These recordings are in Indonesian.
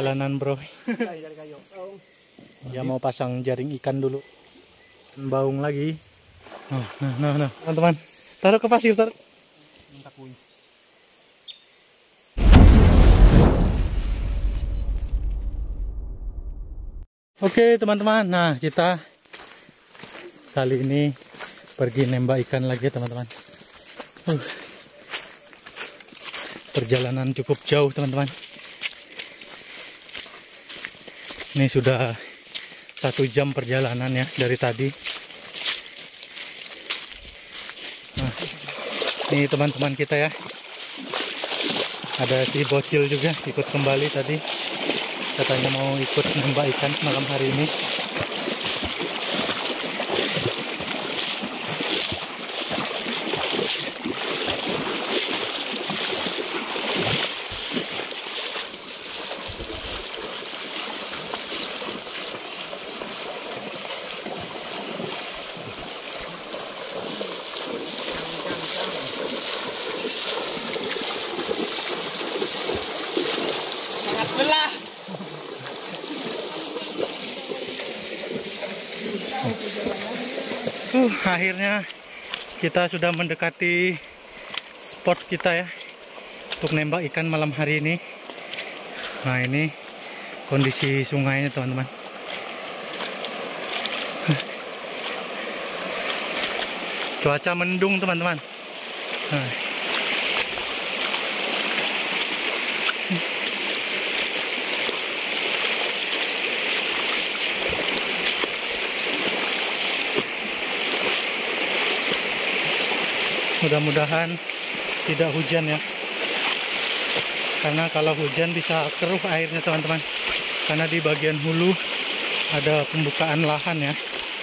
perjalanan bro. Dia mau pasang jaring ikan dulu. Baung lagi. Nah, teman-teman. Taruh ke pasir, taruh. Oke teman-teman, nah kita kali ini pergi nembak ikan lagi teman-teman. Perjalanan cukup jauh teman-teman. Ini sudah 1 jam perjalanan ya dari tadi. Nah, ini teman-teman kita ya. Ada si bocil juga ikut kembali tadi. Katanya mau ikut nembak ikan malam hari ini. Sangat lelah. Akhirnya kita sudah mendekati spot kita ya untuk nembak ikan malam hari ini. Nah ini kondisi sungainya teman-teman. Cuaca mendung teman-teman. Nah. Mudah-mudahan tidak hujan ya, karena kalau hujan bisa keruh airnya teman-teman, karena di bagian hulu ada pembukaan lahan ya.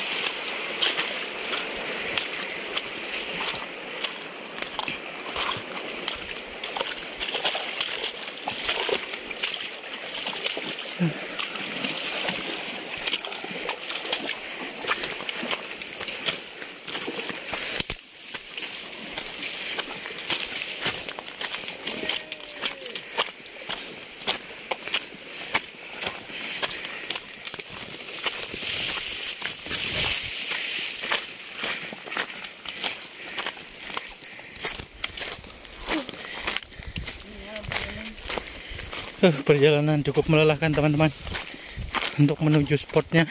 Perjalanan cukup melelahkan teman-teman untuk menuju spotnya.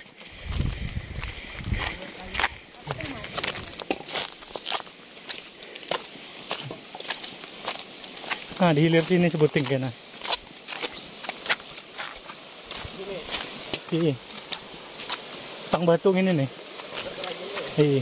Nah di hilir sini sebuting kena. Iya. Tang batung ini nih. Iya.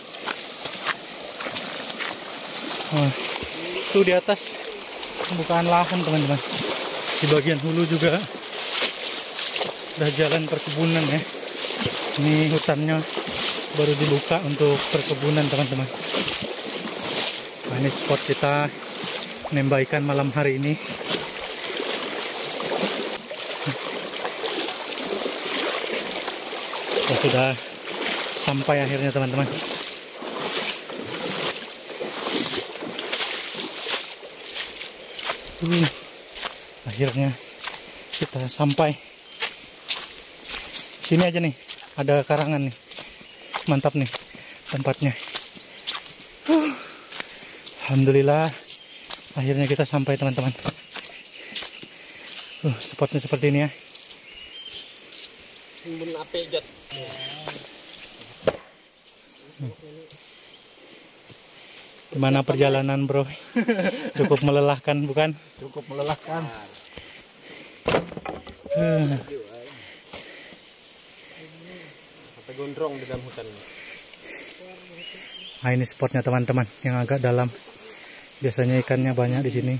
Nah, itu di atas pembukaan lahan teman-teman. Di bagian hulu juga udah jalan perkebunan ya. Ini hutannya baru dibuka untuk perkebunan teman-teman. Nah, ini spot kita nembak ikan malam hari ini. Kita sudah sampai akhirnya teman-teman. Akhirnya kita sampai. Sini aja nih, ada karangan nih. Mantap nih tempatnya. Alhamdulillah akhirnya kita sampai teman-teman. Spotnya seperti ini ya. Gimana perjalanan bro? Cukup melelahkan bukan? Cukup melelahkan. Sampai gondrong di dalam hutan. Nah ini spotnya teman-teman yang agak dalam. Biasanya ikannya banyak di sini.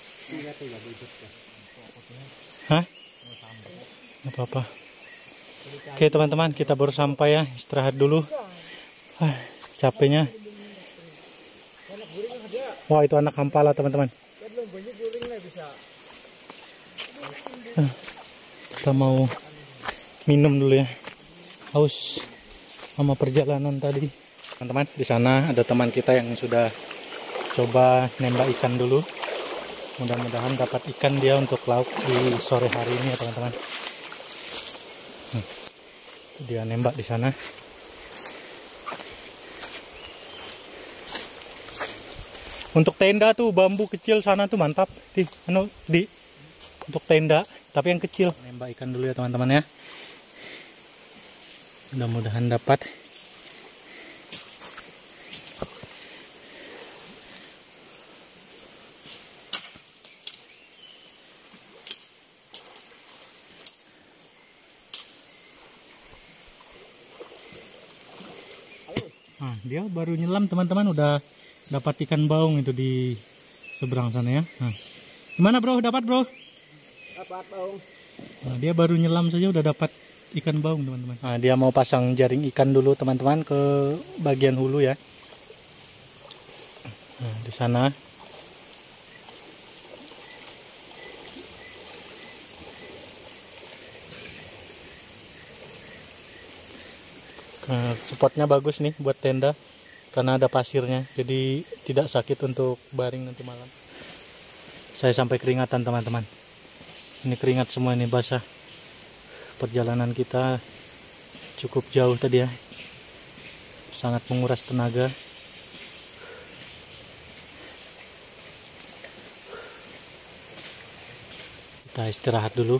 Hah? Nggak apa-apa. Oke teman-teman, kita baru sampai ya. Istirahat dulu. Capeknya. Wah itu anak hampala teman-teman. Kita mau minum dulu ya. Haus sama perjalanan tadi. Teman-teman, di sana ada teman kita yang sudah coba nembak ikan dulu. Mudah-mudahan dapat ikan dia untuk lauk di sore hari ini ya teman-teman. Dia nembak di sana. Untuk tenda tuh bambu kecil sana tuh mantap untuk tenda, tapi yang kecil. Nembak ikan dulu ya teman-teman ya. Mudah-mudahan dapat. Nah, dia baru nyelam teman-teman, udah dapat ikan baung itu di seberang sana ya. Nah, gimana bro? Dapat bro? Dapat baung. Nah, dia baru nyelam saja udah dapat ikan baung teman-teman. Nah, dia mau pasang jaring ikan dulu teman-teman ke bagian hulu ya. Nah, di sana. Nah, spotnya bagus nih buat tenda karena ada pasirnya, jadi tidak sakit untuk baring nanti malam. Saya sampai keringatan teman-teman. Ini keringat semua, ini basah. Perjalanan kita cukup jauh tadi ya, sangat menguras tenaga. Kita istirahat dulu.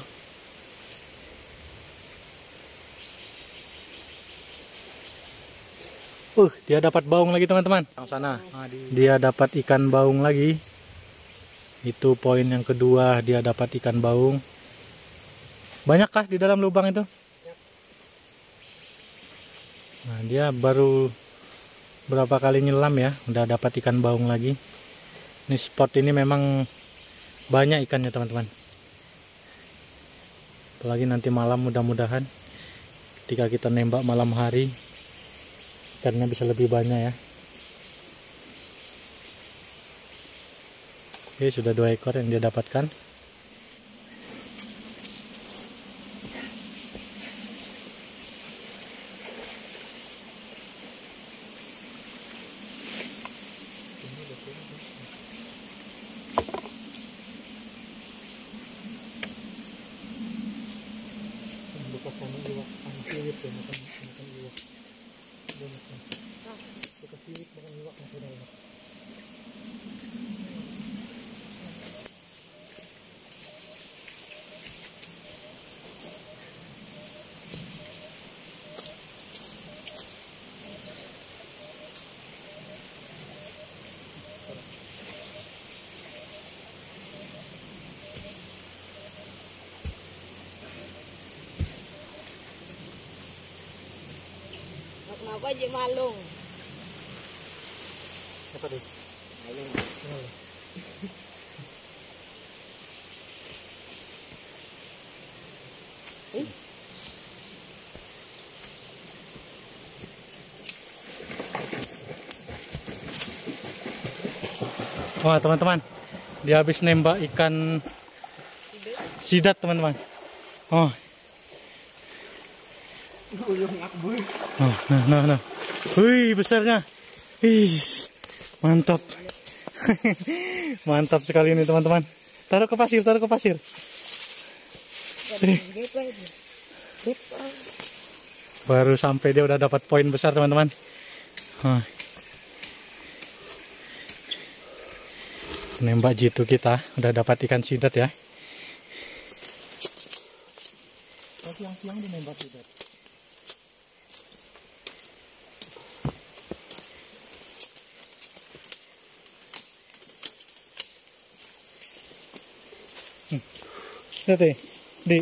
Dia dapat baung lagi teman-teman. Yang sana, dia dapat ikan baung lagi. Itu poin yang kedua, dia dapat ikan baung. Banyakkah di dalam lubang itu? Nah, dia baru berapa kali nyelam ya, udah dapat ikan baung lagi. Ini spot ini memang banyak ikannya teman-teman. Apalagi nanti malam, mudah-mudahan ketika kita nembak malam hari, ikannya bisa lebih banyak ya. Oke, sudah 2 ekor yang dia dapatkan. Kenapa aja malung? Apa tuh? Wah teman-teman, dia habis nembak ikan sidat teman-teman. Oh, nah. Wih, besarnya. Ih, mantap. Mantap sekali ini teman-teman. Taruh ke pasir. Baru sampai dia udah dapat poin besar teman-teman. Nembak jitu kita udah dapat ikan sidat ya. Siang-siang dinembak sidat. Lihat deh, di.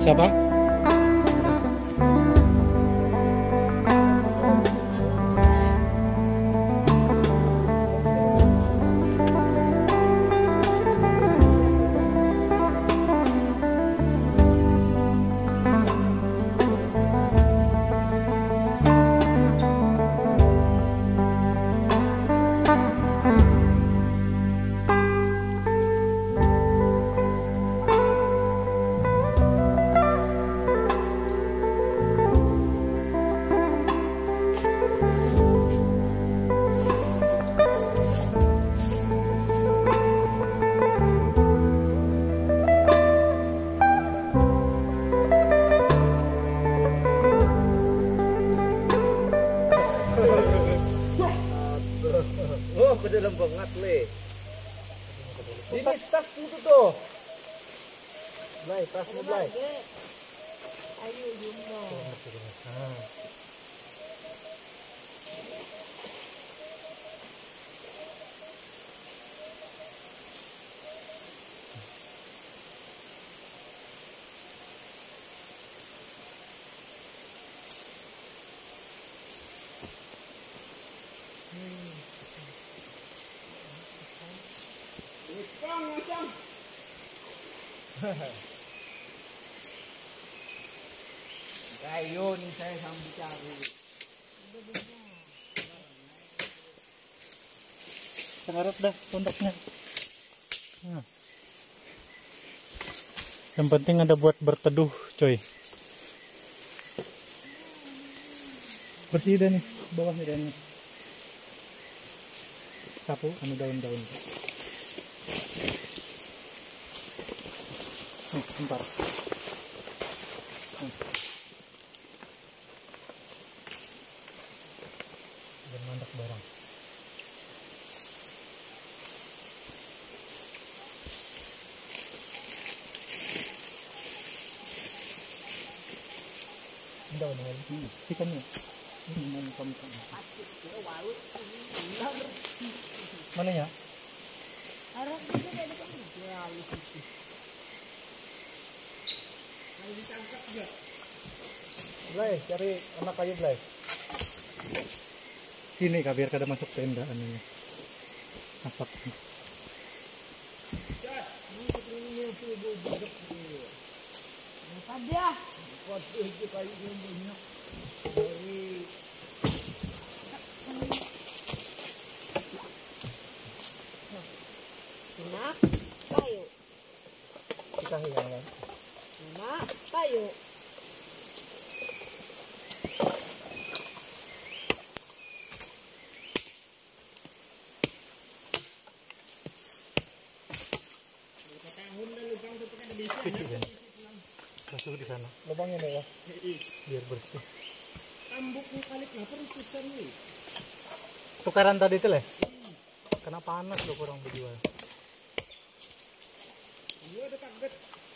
Siapa? Oh, ke dalam banget le. Ini tas itu tuh. Blay, tasmu Blay. Ayo jumbo. Kayo nih saya sambil cari. Sekarang dah pondoknya. Nah. Yang penting ada buat berteduh, coy. Bersih dah nih, bawahnya dan nih. Sapu, anu daun-daun. Bentar. Dan mandak barang. Daun ikannya. Mana ya? Harap itu dari kamu. Ya, itu. Blay, cari anak kayu Blay. Sini kak, biar kada masuk tenda anunya. Asap. Apa dia? Enak kayu. Kita hilangan. Enak kayu. Masuk di sana. Lubangnya nih ya. Biar bersih. Tambuknya kali kenapa rusuhan nih? Tukaran tadi itu leh. Kena panas loh kurang berjual. Iya ada kaget.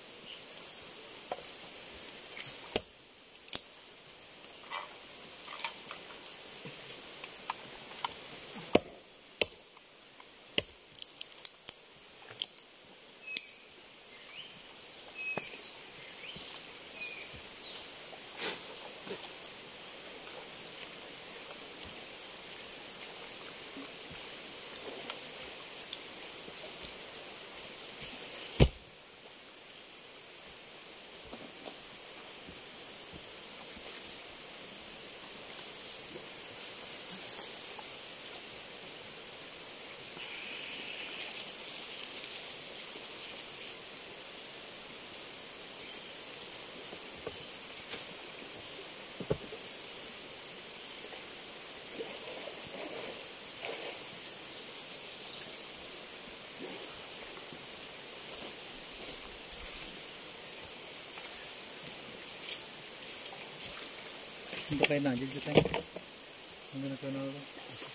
Untuk kain aja kita yang nasional tuh.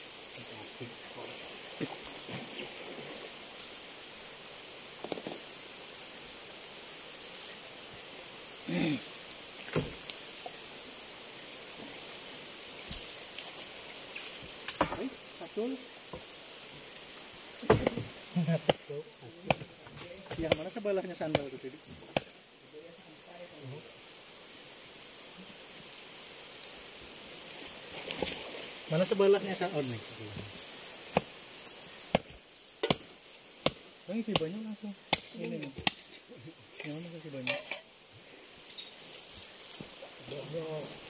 Betul. Yang mana sebelahnya sandal tuh tadi? Mana sebelahnya Kak? Oh nih. Bang isi banyak langsung. Ini nih. Yang mana kasih banyak?